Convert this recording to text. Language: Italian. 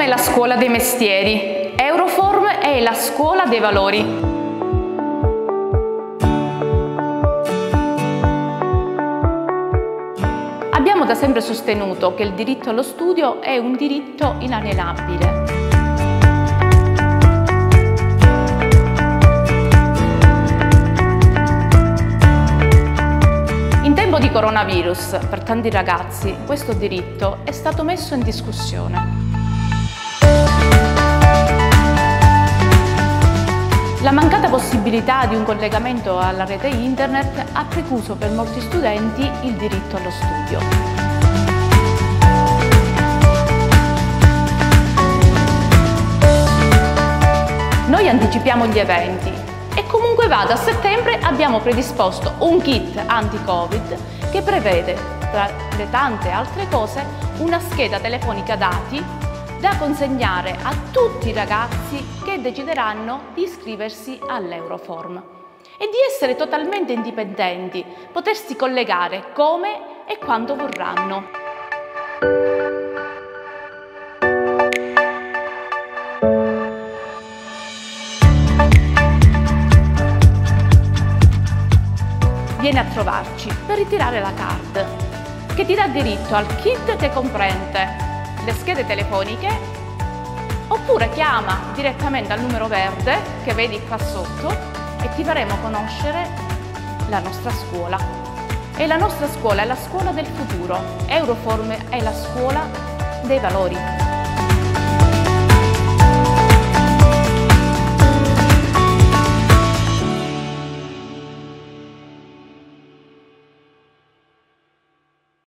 è la scuola dei mestieri, Euroform è la scuola dei valori. Abbiamo da sempre sostenuto che il diritto allo studio è un diritto inalienabile. In tempo di coronavirus, per tanti ragazzi, questo diritto è stato messo in discussione. La mancata possibilità di un collegamento alla rete internet ha precluso per molti studenti il diritto allo studio. Noi anticipiamo gli eventi e comunque vada, a settembre abbiamo predisposto un kit anti-Covid che prevede, tra le tante altre cose, una scheda telefonica dati da consegnare a tutti i ragazzi che decideranno di iscriversi all'Euroform e di essere totalmente indipendenti, potersi collegare come e quando vorranno. Vieni a trovarci per ritirare la card, che ti dà diritto al kit che comprende le schede telefoniche, oppure chiama direttamente al numero verde che vedi qua sotto e ti faremo conoscere la nostra scuola. E la nostra scuola è la scuola del futuro, Euroform è la scuola dei valori.